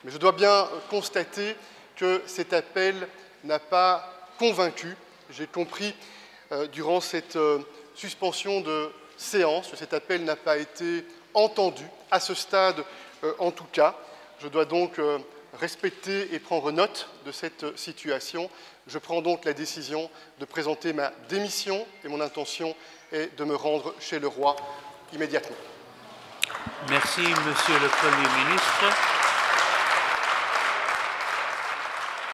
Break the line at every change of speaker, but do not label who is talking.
Mais je dois bien constater que cet appel n'a pas convaincu. J'ai compris durant cette suspension de séance que cet appel n'a pas été entendu, à ce stade en tout cas. Je dois donc respecter et prendre note de cette situation. Je prends donc la décision de présenter ma démission et mon intention est de me rendre chez le roi immédiatement.
Merci, Monsieur le Premier ministre.